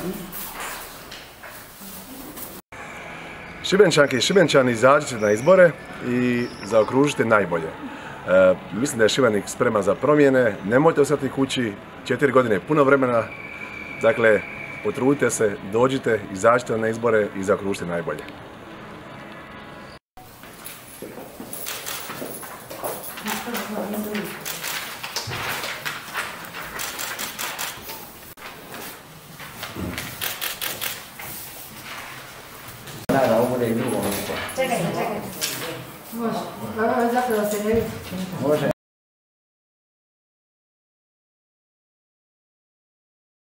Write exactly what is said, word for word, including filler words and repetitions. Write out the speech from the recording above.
Šibenčanke i Šibenčani, izađite na izbore i zaokružite najbolje. E, mislim da je Šibenik spreman za promjene, nemojte ostati kući, četiri godine je puno vremena, dakle, potrudite se, dođite, izađite na izbore i zaokružite najbolje. Čekaj, čekaj. Može. Zapravo se ne vidi. Može.